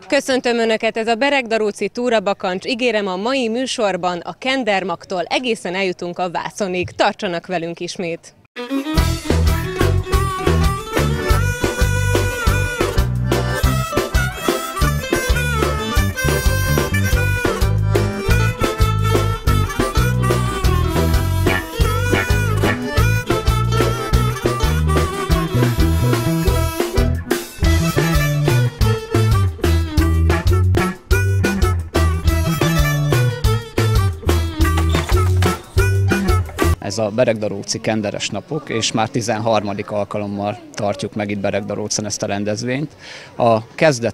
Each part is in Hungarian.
Köszöntöm Önöket, ez a Beregdaróci túrabakancs. Ígérem, a mai műsorban a Kendermagtól egészen eljutunk a Vászonig. Tartsanak velünk ismét! Ez a Beregdaróci kenderes napok, és már 13. alkalommal tartjuk meg itt Beregdarócon ezt a rendezvényt. A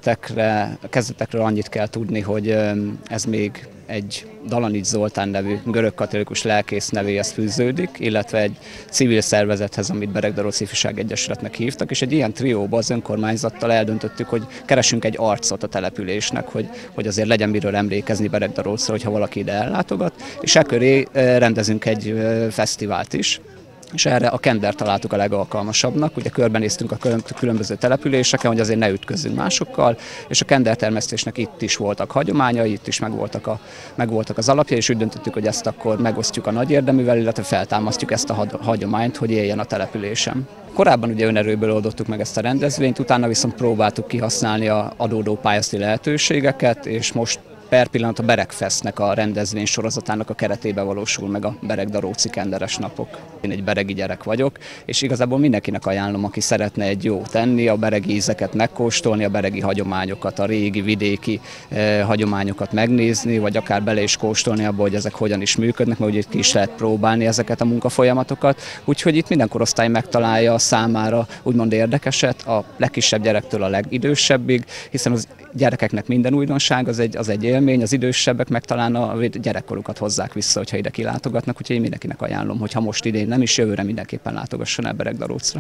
kezdetekről annyit kell tudni, hogy ez még egy Dalanics Zoltán nevű görögkatolikus lelkész nevéhez fűződik, illetve egy civil szervezethez, amit Beregdaróci Ifjúság Egyesületnek hívtak, és egy ilyen trióban az önkormányzattal eldöntöttük, hogy keresünk egy arcot a településnek, hogy azért legyen miről emlékezni Beregdarócra, hogyha valaki ide ellátogat, és ekköré rendezünk egy fesztivált is. És erre a Kender találtuk a legalkalmasabbnak. Ugye körbenéztünk a különböző településeken, hogy azért ne ütközzünk másokkal, és a kendertermesztésnek itt is voltak hagyományai, itt is megvoltak az alapjai, és úgy döntöttük, hogy ezt akkor megosztjuk a nagy érdeművel, illetve feltámasztjuk ezt a hagyományt, hogy éljen a településen. Korábban ugye önerőből oldottuk meg ezt a rendezvényt, utána viszont próbáltuk kihasználni az adódó pályázati lehetőségeket, és most per pillanat a Beregfestnek a rendezvény sorozatának a keretében valósul meg a Beregdaróci kenderes napok. Én egy beregi gyerek vagyok, és igazából mindenkinek ajánlom, aki szeretne egy jót tenni, a beregi ízeket megkóstolni, a beregi hagyományokat, a régi vidéki hagyományokat megnézni, vagy akár bele is kóstolni abba, hogy ezek hogyan is működnek, mert ugye itt ki is lehet próbálni ezeket a munkafolyamatokat. Úgyhogy itt minden korosztály megtalálja számára úgymond érdekeset, a legkisebb gyerektől a legidősebbig, hiszen az gyerekeknek minden újdonság az egy élmény, az idősebbek meg talán a gyerekkorukat hozzák vissza, hogyha ide kilátogatnak, úgyhogy én mindenkinek ajánlom, hogy ha most idén nem is, jövőre mindenképpen látogasson el Beregdarócra.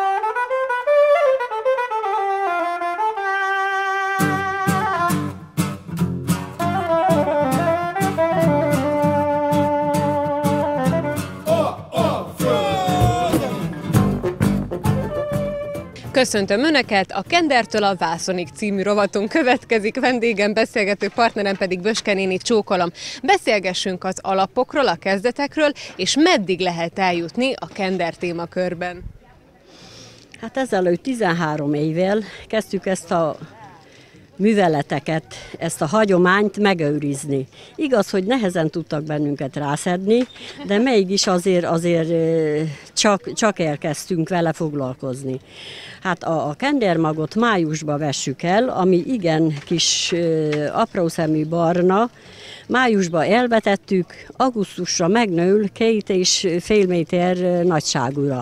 Köszöntöm Önöket, a Kendertől a Vászonig című rovatunk következik, vendégem, beszélgető partnerem pedig Böske néni, csókolom. Beszélgessünk az alapokról, a kezdetekről, és meddig lehet eljutni a Kender témakörben. Hát ezelőtt 13 évvel kezdtük ezt a műveleteket, ezt a hagyományt megőrizni. Igaz, hogy nehezen tudtak bennünket rászedni, de mégis azért csak elkezdtünk vele foglalkozni. Hát a kendermagot májusba vessük el, ami igen kis aprószemű barna, májusba elvetettük, augusztusra megnő 2,5 méter nagyságúra.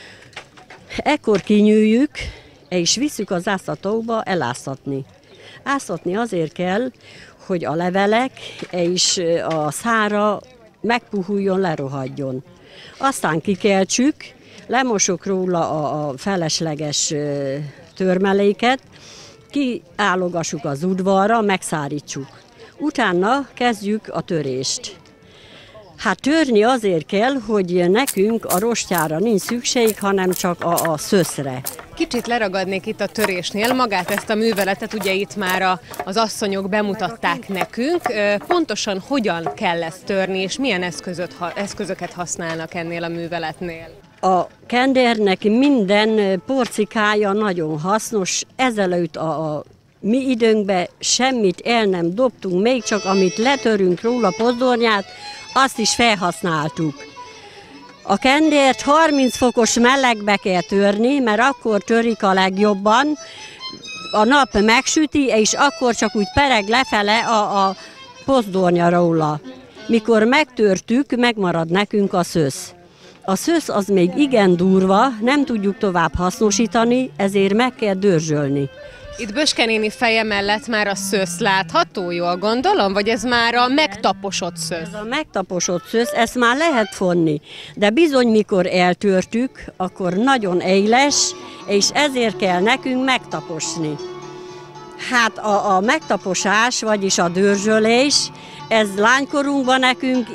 Ekkor kinyűjjük, és visszük az áztatóba eláztatni. Áztatni azért kell, hogy a levelek és a szára megpuhuljon, lerohadjon. Aztán kikeltsük, lemosok róla a felesleges törmeléket, kiállogassuk az udvarra, megszárítsuk. Utána kezdjük a törést. Hát törni azért kell, hogy nekünk a rostjára nincs szükség, hanem csak a szöszre. Kicsit leragadnék itt a törésnél, magát ezt a műveletet, ugye itt már az asszonyok bemutatták nekünk. Pontosan hogyan kell ezt törni, és milyen eszközöket használnak ennél a műveletnél? A kendernek minden porcikája nagyon hasznos, ezelőtt a mi időnkben semmit el nem dobtunk, még csak amit letörünk róla pozdornyát, azt is felhasználtuk. A kendert 30 fokos melegbe kell törni, mert akkor törik a legjobban, a nap megsüti, és akkor csak úgy pereg lefele a pozdornya róla. Mikor megtörtük, megmarad nekünk a szösz. A szösz az még igen durva, nem tudjuk tovább hasznosítani, ezért meg kell dörzsölni. Itt Böske néni feje mellett már a szösz látható, jól gondolom? Vagy ez már a megtaposott szösz? Ez a megtaposott szösz, ezt már lehet fonni, de bizony mikor eltörtük, akkor nagyon éles, és ezért kell nekünk megtaposni. Hát a megtaposás, vagyis a dörzsölés, ez lánykorunkban nekünk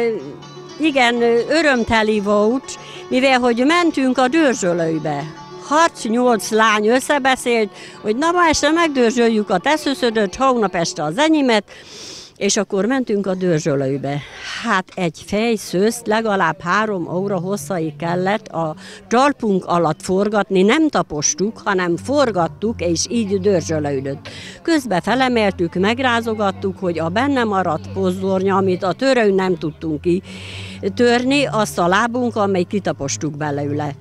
igen örömteli volt, mivel hogy mentünk a dörzsölőbe. 6-8 lány összebeszélt, hogy na ma este megdörzsöljük a teszőszödöt, hónap este az enyémet, és akkor mentünk a dörzsölőbe. Hát egy fejszőzt legalább 3 óra hosszaig kellett a talpunk alatt forgatni, nem tapostuk, hanem forgattuk, és így dörzsölődött. Közben felemeltük, megrázogattuk, hogy a benne maradt pozdornya, amit a törőn nem tudtunk kitörni, azt a lábunk, amely kitapostuk belőle.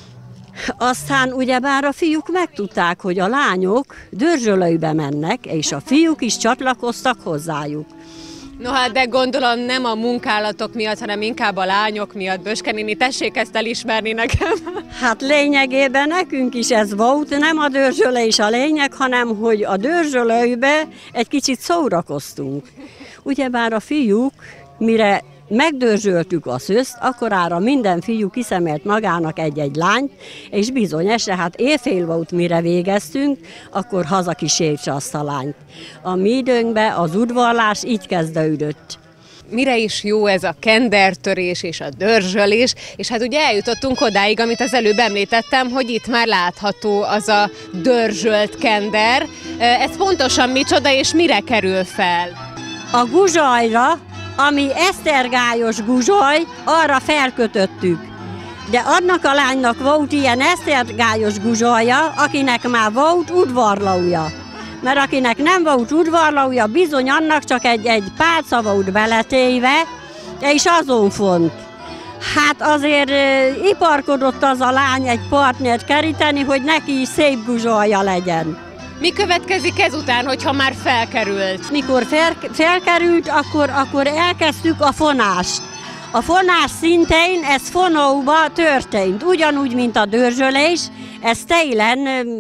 Aztán ugyebár a fiúk megtudták, hogy a lányok dörzsölőbe mennek, és a fiúk is csatlakoztak hozzájuk. No hát, de gondolom nem a munkálatok miatt, hanem inkább a lányok miatt. Böske néni, tessék ezt elismerni nekem. Hát lényegében nekünk is ez volt, nem a dörzsölés a lényeg, hanem hogy a dörzsölőbe egy kicsit szórakoztunk. Ugyebár a fiúk, mire megdörzsöltük a szőzt, akkorára minden fiú kiszemelt magának egy-egy lányt, és bizony este, hát éjfél volt, mire végeztünk, akkor hazakísértse azt a lányt. A mi időnkben az udvarlás így kezdődött. Mire is jó ez a kendertörés és a dörzsölés, és hát ugye eljutottunk odáig, amit az előbb említettem, hogy itt már látható az a dörzsölt kender. Ez pontosan micsoda és mire kerül fel? A guzsajra, ami esztergályos guzsaj, arra felkötöttük. De annak a lánynak volt ilyen esztergályos guzsolja, akinek már volt udvarlója. Mert akinek nem volt udvarlója, bizony annak csak egy pálca volt beletéve, és azon font. Hát azért iparkodott az a lány egy partnert keríteni, hogy neki is szép guzsolja legyen. Mi következik ezután, hogyha már felkerült? Mikor felkerült, akkor elkezdtük a fonást. A fonás szintén ez fonóba történt, ugyanúgy, mint a dörzsölés. Ez télen,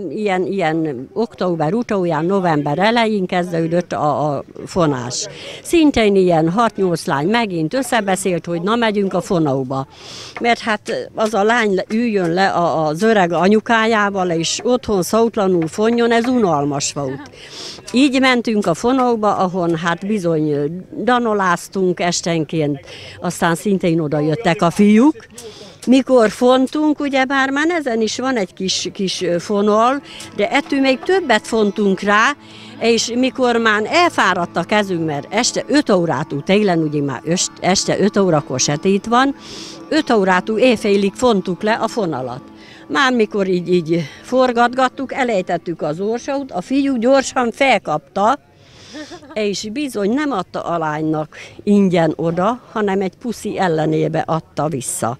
ilyen október utolsán, november elején kezdődött a fonás. Szintén ilyen 6-8 lány megint összebeszélt, hogy na megyünk a fonóba. Mert hát az a lány üljön le az öreg anyukájával, és otthon szótlanul fonjon, ez unalmas volt. Így mentünk a fonóba, ahol hát bizony danoláztunk estenként, aztán szintén oda jöttek a fiúk. Mikor fontunk, ugyebár már ezen is van egy kis fonol, de ettől még többet fontunk rá, és mikor már elfáradt a kezünk, mert este 5 órától, télen ugye már este 5 órakor sötét van, 5 órától éjfélig fontuk le a fonalat. Már mikor így forgatgattuk, elejtettük az orsót, a fiú gyorsan felkapta, és bizony nem adta a lánynak ingyen oda, hanem egy puszi ellenébe adta vissza.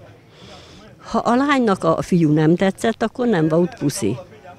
Ha a lánynak a fiú nem tetszett, akkor nem volt puszi.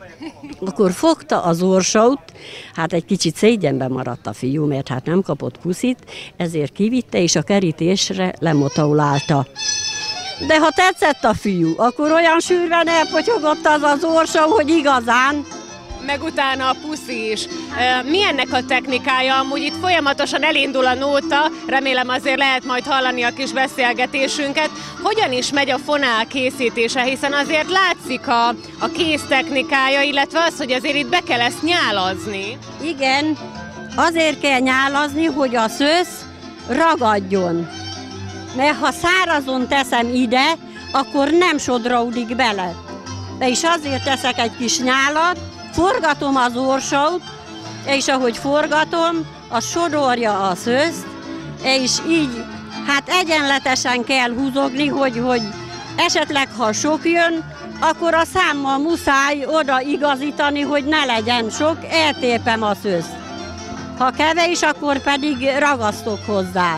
Akkor fogta az orsót, hát egy kicsit szégyenben maradt a fiú, mert hát nem kapott puszit, ezért kivitte és a kerítésre lemotaulálta. De ha tetszett a fiú, akkor olyan sűrűen elpotyogott az orsó, hogy igazán. Meg utána a puszi is. Mi ennek a technikája? Amúgy itt folyamatosan elindul a nóta, remélem azért lehet majd hallani a kis beszélgetésünket. Hogyan is megy a fonál készítése, hiszen azért látszik a kész technikája, illetve az, hogy azért itt be kell ezt nyálazni. Igen, azért kell nyálazni, hogy a szősz ragadjon. Mert ha szárazon teszem ide, akkor nem sodródik bele. De is azért teszek egy kis nyálat, forgatom az orsót, és ahogy forgatom, az sodorja a szőzt, és így hát egyenletesen kell húzogni, hogy esetleg ha sok jön, akkor a számmal muszáj oda igazítani, hogy ne legyen sok, eltépem a szőzt. Ha kevés, akkor pedig ragasztok hozzá.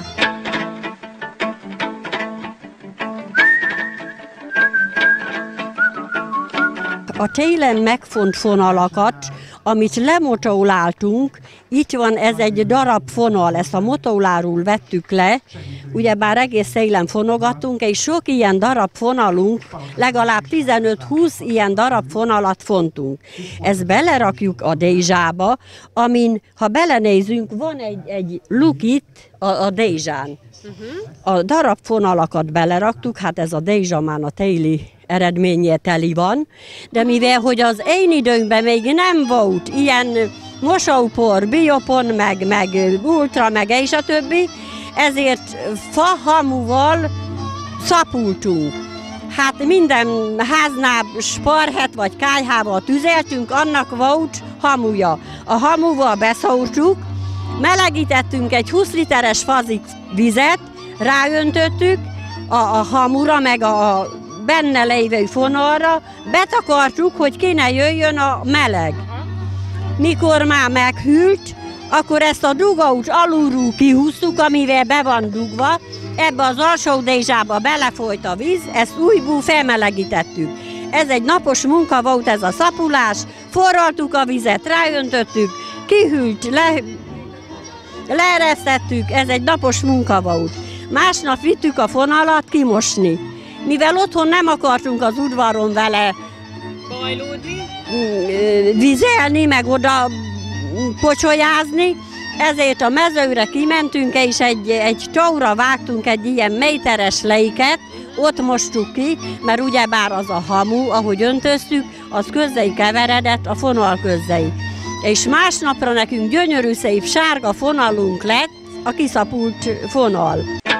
A télen megfont fonalakat, amit lemotauláltunk, itt van ez egy darab fonal, ezt a motauláról vettük le, ugyebár egész télen fonogattunk, és sok ilyen darab fonalunk, legalább 15-20 ilyen darab fonalat fontunk. Ezt belerakjuk a dézsába, amin, ha belenézünk, van egy luk itt a dézsán. A darab fonalakat beleraktuk, hát ez a dézsa már a téli eredménye teli van, de mivel hogy az én időnkben még nem volt ilyen mosópor, biopon, meg ultra, meg és a többi, ezért fahamuval szapultunk. Hát minden háznál sparhet vagy kályhával tüzeltünk, annak volt hamuja. A hamuval beszórtuk, melegítettünk egy 20 literes fazik vizet, ráöntöttük a hamura, meg a benne lévő fonalra, betakartuk, hogy ki ne jöjjön a meleg. Mikor már meghűlt, akkor ezt a dugaut alulról kihúztuk, amivel be van dugva, ebbe az alsó dézsába belefolyt a víz, ezt újból felmelegítettük. Ez egy napos munka volt, ez a szapulás, forraltuk a vizet, ráöntöttük, kihűlt, leeresztettük, ez egy napos munka volt. Másnap vittük a fonalat kimosni. Mivel otthon nem akartunk az udvaron vele bajlódni, vizelni, meg oda pocsolyázni, ezért a mezőre kimentünk, és egy tóra vágtunk egy ilyen méteres lejket, ott mostuk ki, mert ugyebár az a hamu, ahogy öntöztük, az közzei keveredett a fonal közzei. És másnapra nekünk gyönyörű szép sárga fonalunk lett, a kiszapult fonal.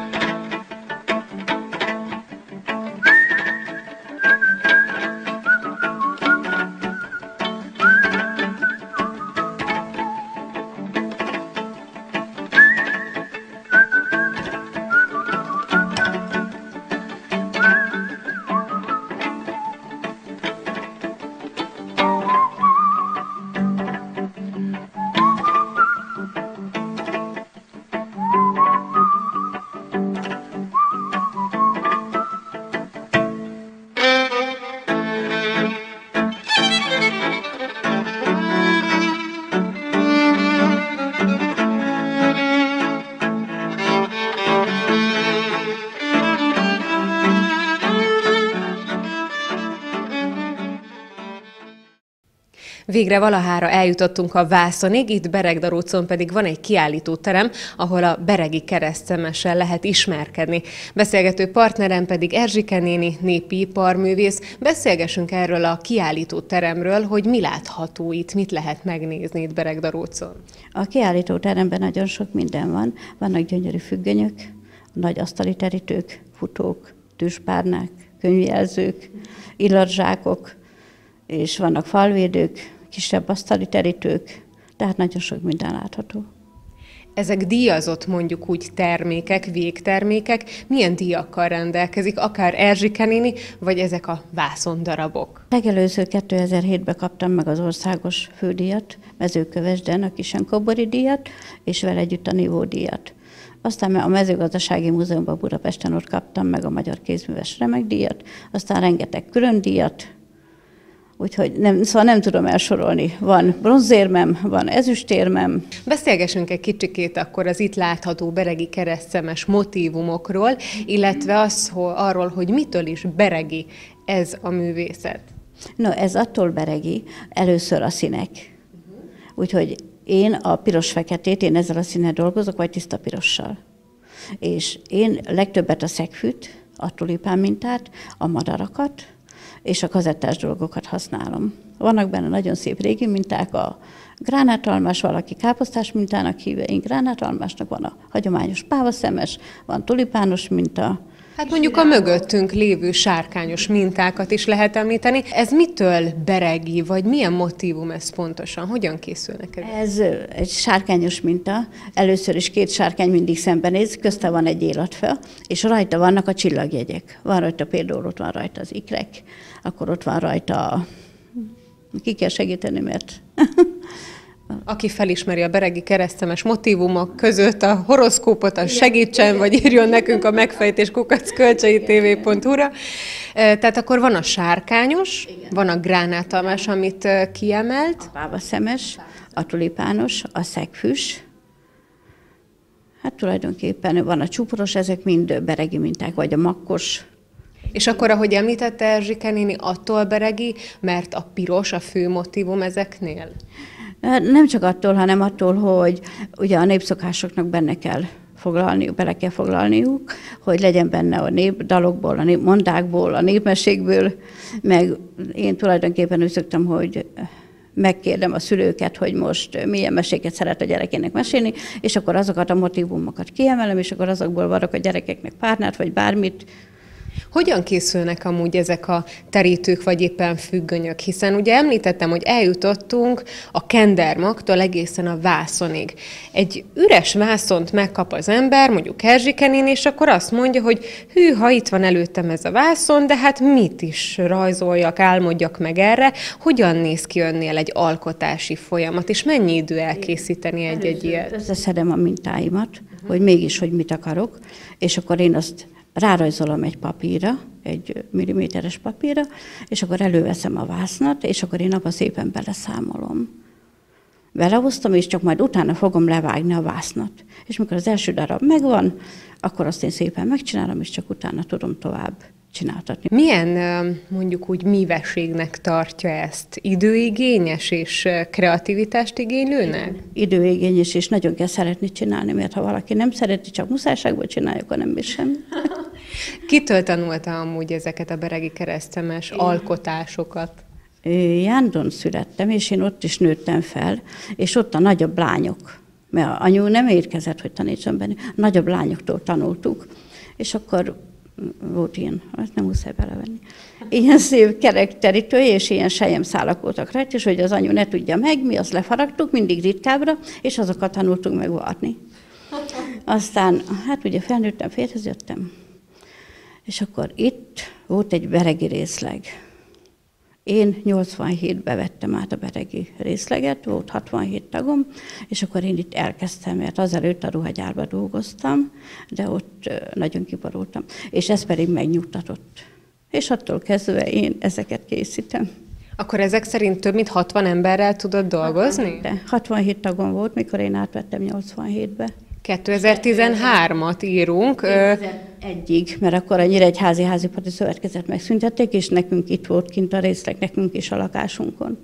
Végre valahára eljutottunk a Vászonig, itt Beregdarócon pedig van egy kiállítóterem, ahol a beregi keresztszemessel lehet ismerkedni. Beszélgető partnerem pedig Erzsike néni, népi iparművész. Beszélgessünk erről a kiállítóteremről, hogy mi látható itt, mit lehet megnézni itt Beregdarócon. A kiállítóteremben nagyon sok minden van. Vannak gyönyörű függönyök, nagy asztali terítők, futók, tűzpárnák, könyvjelzők, illatzsákok, és vannak falvédők, kisebb asztali terítők, tehát nagyon sok minden látható. Ezek díjazott mondjuk úgy termékek, végtermékek, milyen díjakkal rendelkezik, akár Erzsike néni, vagy ezek a vászondarabok? Legelőször 2007-ben kaptam meg az országos fődíjat, Mezőkövesden a Kisenkobori díjat, és vele együtt a Nívó díjat. Aztán a Mezőgazdasági Múzeumban Budapesten ott kaptam meg a Magyar Kézműves Remekdíjat, aztán rengeteg külön díjat, úgyhogy nem tudom elsorolni. Van bronzérmem, van ezüstérmem. Beszélgessünk egy kicsikét akkor az itt látható beregi keresztszemes motívumokról, illetve arról, hogy mitől is beregi ez a művészet. No, ez attól beregi, először a színek. Úgyhogy én a piros-feketét, én ezzel a színnel dolgozok, vagy tiszta pirossal. És én legtöbbet a szegfűt, a tulipán mintát, a madarakat, és a kazettás dolgokat használom. Vannak benne nagyon szép régi minták, a gránátalmás, valaki káposztás mintának hívja, én gránátalmásnak, van a hagyományos pávaszemes, van tulipános minta. Hát mondjuk a mögöttünk lévő sárkányos mintákat is lehet említeni. Ez mitől beregi, vagy milyen motívum ez pontosan? Hogyan készülnek ezek? Ez egy sárkányos minta. Először is két sárkány mindig szembenéz, közte van egy életfel, és rajta vannak a csillagjegyek. Van rajta például, ott van rajta az ikrek, akkor ott van rajta, ki kell segíteni, mert... Aki felismeri a beregi keresztszemes motívumok között a horoszkópot, az segítsen, vagy írjon nekünk a megfejtés@kölcsei.tv.hu-ra. Tehát akkor van a sárkányos, van a gránátalmás, amit kiemelt. A pávaszemes, a tulipános, a szegfűs. Hát tulajdonképpen van a csuporos, ezek mind beregi minták, vagy a makkos. És akkor, ahogy említette Erzsike néni, attól beregi, mert a piros a fő motívum ezeknél? Nem csak attól, hanem attól, hogy ugye a népszokásoknak bele kell foglalniuk, hogy legyen benne a népdalokból, a népmondákból, a népmesékből, meg én tulajdonképpen úgy szoktam, hogy megkérdem a szülőket, hogy most milyen meséket szeret a gyerekének mesélni, és akkor azokat a motívumokat kiemelem, és akkor azokból varok a gyerekeknek párnát, vagy bármit. Hogyan készülnek amúgy ezek a terítők, vagy éppen függönyök? Hiszen ugye említettem, hogy eljutottunk a kendermagtól egészen a vászonig. Egy üres vászont megkap az ember, mondjuk Erzsike, és akkor azt mondja, hogy hűha, itt van előttem ez a vászon, de hát mit is rajzoljak, álmodjak meg erre? Hogyan néz ki önnél egy alkotási folyamat, és mennyi idő elkészíteni egy ilyet? Összeszedem a mintáimat, hogy mégis, hogy mit akarok, és akkor én azt rárajzolom egy papírra, egy milliméteres papírra, és akkor előveszem a vásznat, és akkor én abba szépen beleszámolom. Belehoztam, és csak majd utána fogom levágni a vásznat. És mikor az első darab megvan, akkor azt én szépen megcsinálom, és csak utána tudom tovább csináltatni. Milyen mondjuk úgy míveségnek tartja ezt? Időigényes és kreativitást igénylőnek? Időigényes, és nagyon kell szeretni csinálni, mert ha valaki nem szereti, csak muszájságból csinálja, akkor nem bír semmi. Kitől tanulta amúgy ezeket a beregi keresztemes alkotásokat? Jándon születtem, és én ott is nőttem fel, és ott a nagyobb lányok, mert anyu nem érkezett, hogy tanítson benne, nagyobb lányoktól tanultuk, és akkor volt ilyen, azt nem muszáj belevenni, ilyen szép kerekterítő, és ilyen selyemszálak voltak rajta, és hogy az anyu ne tudja meg, mi azt lefaragtuk, mindig ritkábbra, és azokat tanultunk meg varni. Aztán, hát ugye felnőttem, férjhez jöttem, és akkor itt volt egy beregi részleg. Én 87-ben vettem át a beregi részleget, volt 67 tagom, és akkor én itt elkezdtem, mert azelőtt a ruhagyárban dolgoztam, de ott nagyon kiborultam, és ez pedig megnyugtatott. És attól kezdve én ezeket készítem. Akkor ezek szerint több mint 60 emberrel tudod dolgozni? De 67 tagom volt, mikor én átvettem 87-be. 2013-at írunk. 2001-ig, mert akkor a Nyíregyházi Házipari Szövetkezet megszüntették, és nekünk itt volt kint a részleg, nekünk is a lakásunkon.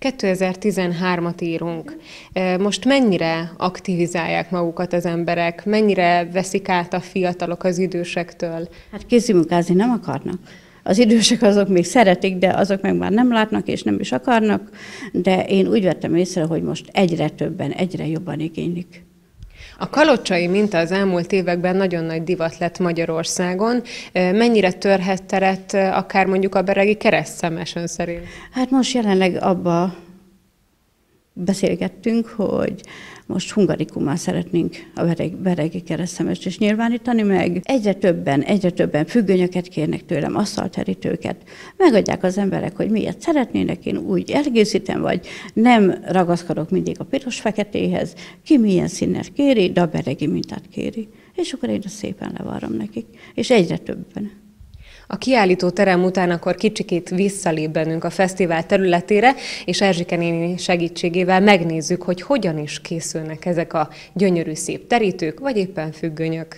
2013-at írunk. Most mennyire aktivizálják magukat az emberek? Mennyire veszik át a fiatalok az idősektől? Hát kézimunkázni nem akarnak. Az idősek azok még szeretik, de azok meg már nem látnak és nem is akarnak, de én úgy vettem észre, hogy most egyre többen, egyre jobban igénylik. A kalocsai minta az elmúlt években nagyon nagy divat lett Magyarországon. Mennyire törhet teret akár mondjuk a beregi keresztszemes ön szerint? Hát most jelenleg abba beszélgettünk, hogy most hungarikummal szeretnénk a beregi keresztszemest is nyilvánítani, meg egyre többen függönyöket kérnek tőlem, asztalterítőket. Megadják az emberek, hogy miért szeretnének, én úgy elkészítem, vagy nem ragaszkodok mindig a piros-feketéhez, ki milyen színet kéri, de a beregi mintát kéri. És akkor én szépen levarrom nekik, és egyre többen. A kiállító terem után akkor kicsikét visszalép bennünk a fesztivál területére, és Erzsike néni segítségével megnézzük, hogy hogyan is készülnek ezek a gyönyörű szép terítők, vagy éppen függönyök.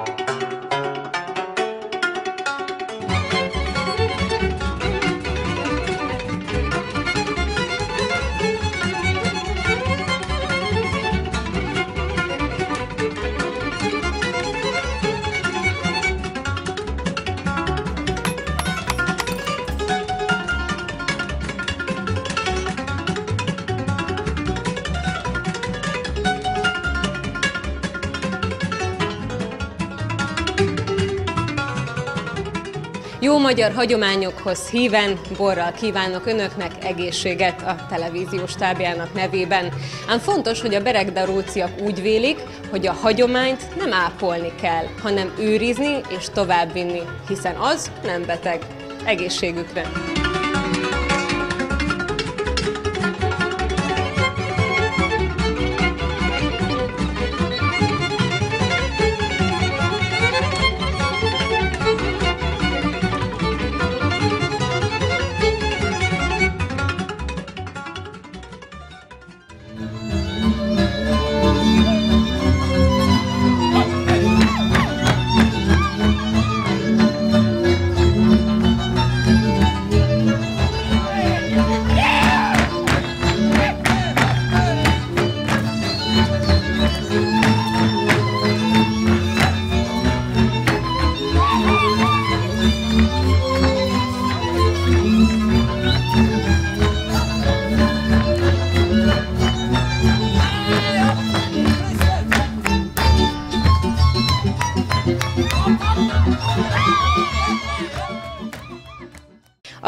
Jó magyar hagyományokhoz híven, borral kívánok önöknek egészséget a televízió stábjának nevében. Ám fontos, hogy a beregdaróciak úgy vélik, hogy a hagyományt nem ápolni kell, hanem őrizni és továbbvinni, hiszen az nem beteg. Egészségükre!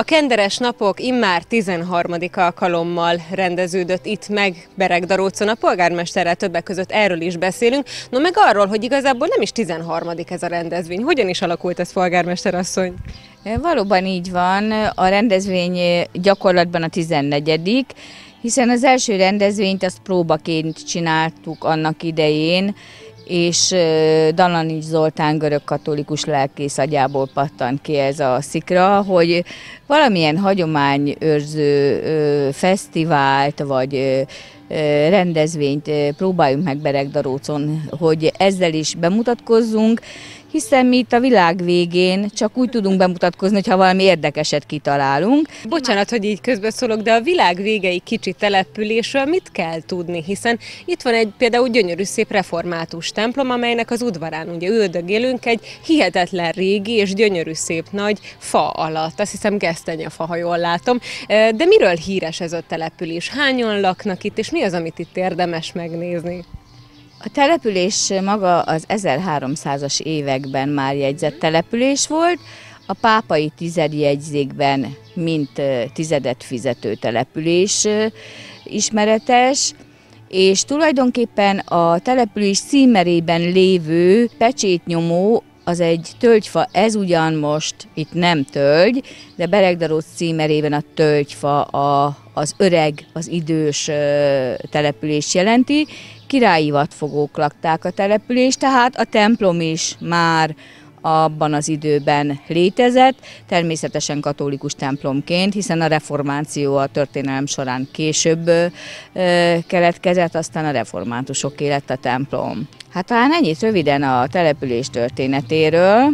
A kenderes napok immár 13. alkalommal rendeződött itt meg Beregdarócon. A polgármesterrel többek között erről is beszélünk, no meg arról, hogy igazából nem is 13. ez a rendezvény. Hogyan is alakult ez, polgármester asszony? Valóban így van, a rendezvény gyakorlatban a 14., hiszen az első rendezvényt azt próbaként csináltuk annak idején, és Dalanics Zoltán görögkatolikus lelkész agyából pattant ki ez a szikra, hogy valamilyen hagyományőrző fesztivált vagy rendezvényt próbáljunk meg Beregdarócon, hogy ezzel is bemutatkozzunk, hiszen mi itt a világ végén csak úgy tudunk bemutatkozni, hogyha valami érdekeset kitalálunk. Bocsánat, hogy így közbeszólok, de a világ végei kicsi településről mit kell tudni? Hiszen itt van egy például gyönyörű szép református templom, amelynek az udvarán ugye üldögélünk egy hihetetlen régi és gyönyörű szép nagy fa alatt. Azt hiszem gesztenyefa, ha jól látom. De miről híres ez a település? Hányan laknak itt, és mi az, amit itt érdemes megnézni? A település maga az 1300-as években már jegyzett település volt, a pápai tizedjegyzékben mint tizedet fizető település ismeretes, és tulajdonképpen a település címerében lévő pecsétnyomó az egy tölgyfa, ez ugyan most itt nem tölgy, de Beregdaróc címerében a tölgyfa az öreg, az idős település jelenti. Királyi vadfogók lakták a települést, tehát a templom is már abban az időben létezett, természetesen katolikus templomként, hiszen a reformáció a történelem során később keletkezett, aztán a reformátusoké lett a templom. Hát talán ennyit röviden a település történetéről,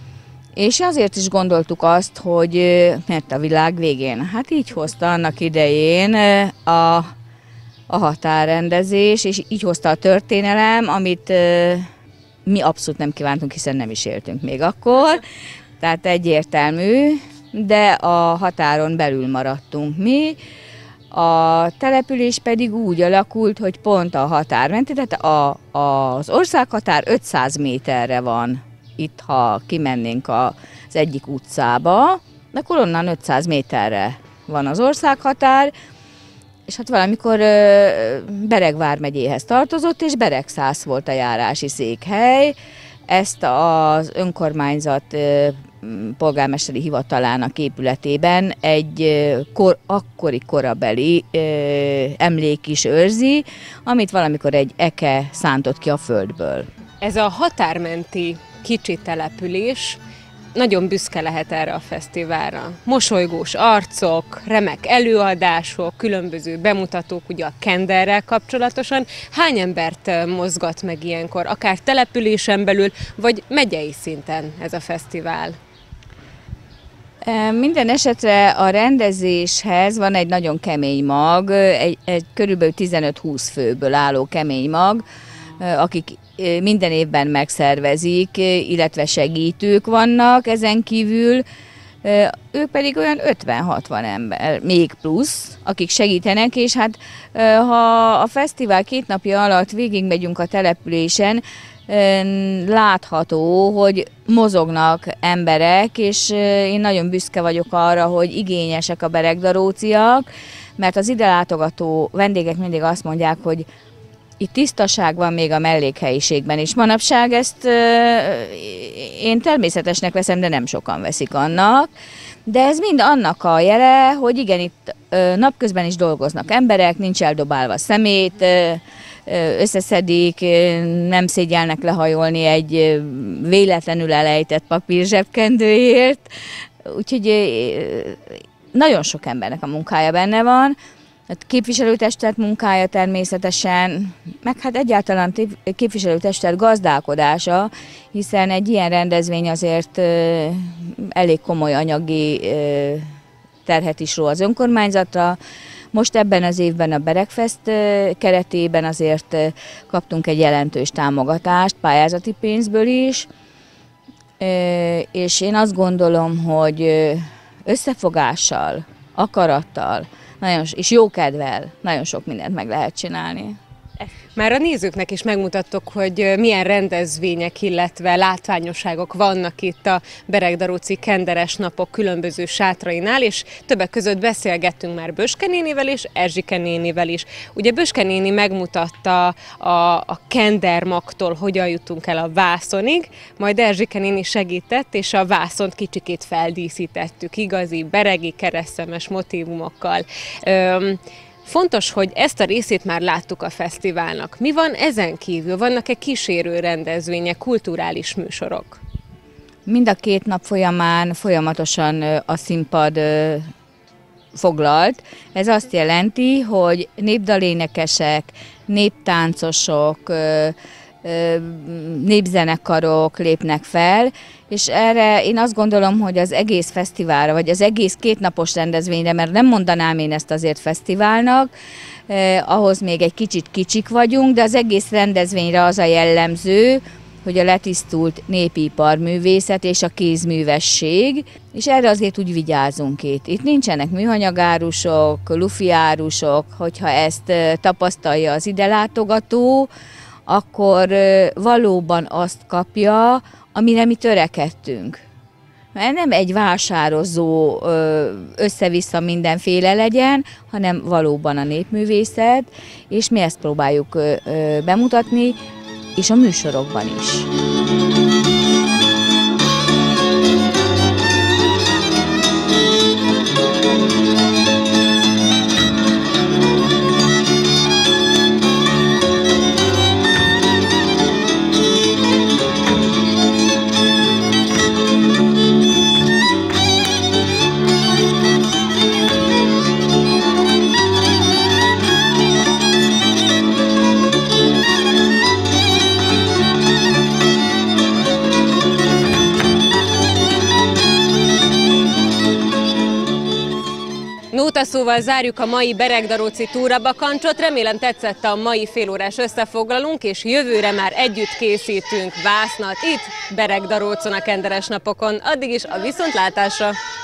és azért is gondoltuk azt, hogy mert a világ végén, hát így hozta annak idején a határrendezés, és így hozta a történelem, amit mi abszolút nem kívántunk, hiszen nem is éltünk még akkor, tehát egyértelmű, de a határon belül maradtunk mi. A település pedig úgy alakult, hogy pont a határ menti, tehát az országhatár 500 méterre van itt, ha kimennénk az egyik utcába, de akkor onnan 500 méterre van az országhatár, és hát valamikor Bereg vármegyéhez tartozott, és Beregszász volt a járási székhely. Ezt az önkormányzat polgármesteri hivatalának épületében egy akkori korabeli emlék is őrzi, amit valamikor egy eke szántott ki a földből. Ez a határmenti kicsi település nagyon büszke lehet erre a fesztiválra. Mosolygós arcok, remek előadások, különböző bemutatók ugye a kenderrel kapcsolatosan. Hány embert mozgat meg ilyenkor, akár településen belül, vagy megyei szinten ez a fesztivál? Minden esetre a rendezéshez van egy nagyon kemény mag, egy körülbelül 15-20 főből álló kemény mag, akik minden évben megszervezik, illetve segítők vannak ezen kívül, ők pedig olyan 50-60 ember, még plusz, akik segítenek, és hát ha a fesztivál 2 napja alatt végigmegyünk a településen, látható, hogy mozognak emberek, és én nagyon büszke vagyok arra, hogy igényesek a beregdaróciak, mert az ide látogató vendégek mindig azt mondják, hogy itt tisztaság van még a mellékhelyiségben is. Manapság ezt én természetesnek veszem, de nem sokan veszik annak. De ez mind annak a jele, hogy igen, itt napközben is dolgoznak emberek, nincs eldobálva szemét, összeszedik, nem szégyelnek lehajolni egy véletlenül elejtett papír zsebkendőért. Úgyhogy nagyon sok embernek a munkája benne van. A képviselőtestület munkája természetesen, meg hát egyáltalán képviselőtestület gazdálkodása, hiszen egy ilyen rendezvény azért elég komoly anyagi terhet is ró az önkormányzatra. Most ebben az évben a Beregfest keretében azért kaptunk egy jelentős támogatást pályázati pénzből is, és én azt gondolom, hogy összefogással, akarattal, és jókedvel nagyon sok mindent meg lehet csinálni. Már a nézőknek is megmutattok, hogy milyen rendezvények, illetve látványosságok vannak itt a Beregdaróci kenderes napok különböző sátrainál, és többek között beszélgettünk már Böske nénivel és Erzsike nénivel is. Ugye Böske néni megmutatta a kendermagtól, hogyan jutunk el a vászonig, majd Erzsike néni segített, és a vászont kicsikét feldíszítettük igazi beregi keresztemes motívumokkal. Fontos, hogy ezt a részét már láttuk a fesztiválnak. Mi van ezen kívül? Vannak-e kísérő rendezvények, kulturális műsorok? Mind a 2 nap folyamán folyamatosan a színpad foglalt. Ez azt jelenti, hogy népdalénekesek, néptáncosok, népzenekarok lépnek fel, és erre én azt gondolom, hogy az egész fesztiválra, vagy az egész 2 napos rendezvényre, mert nem mondanám én ezt azért fesztiválnak, ahhoz még egy kicsit kicsik vagyunk, de az egész rendezvényre az a jellemző, hogy a letisztult népiparművészet és a kézművesség, és erre azért úgy vigyázunk itt. Itt nincsenek műanyagárusok, lufiárusok, hogyha ezt tapasztalja az ide látogató, akkor valóban azt kapja, amire mi törekedtünk. Mert nem egy vásározó össze-vissza mindenféle legyen, hanem valóban a népművészet, és mi ezt próbáljuk bemutatni, és a műsorokban is. Nótaszóval zárjuk a mai Beregdaróci túrabakancsot. Remélem tetszett a mai félórás összefoglalunk, és jövőre már együtt készítünk vásznat itt Beregdarócon a kenderes napokon. Addig is a viszontlátásra!